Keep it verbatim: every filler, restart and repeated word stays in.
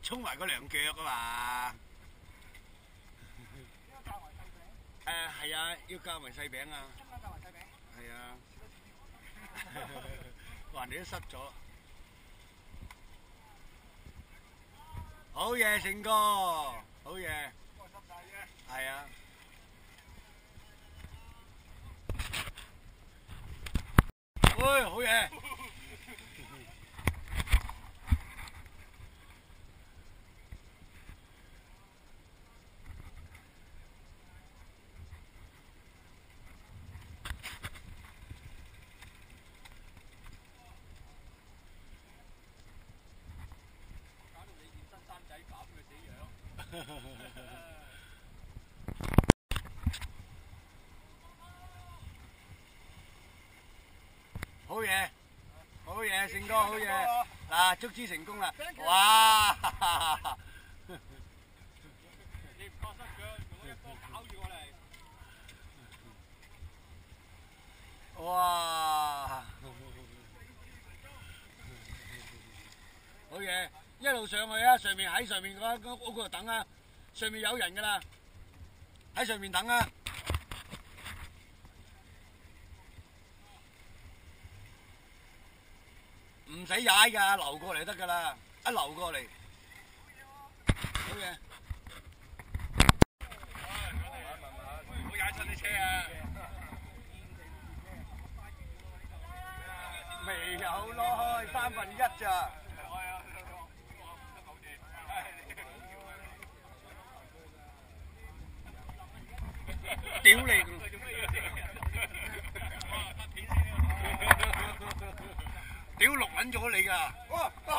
衝埋個涼腳啊嘛。誒係啊，要教埋細餅啊。 中間教埋細餅。 係啊。話你都濕咗。好嘢，成哥，好嘢。 我濕晒啫。 係啊。喂，好嘢。好嘢，好嘢，勝哥好嘢，嗱，捉之成功啦！哇！ 你唔怕濕腳，用我一波搞住我嚟。 哇！好嘢，一路上去啊！上面喺上面嗰間屋嗰度等啊！上面有人㗎啦，喺上面等啊！唔使踩㗎，流過嚟得㗎啦，一流過嚟。好嘢！ 唔好踩親啲車啊！ 未有攞開三分一咋。屌你！屌錄撚咗你㗎！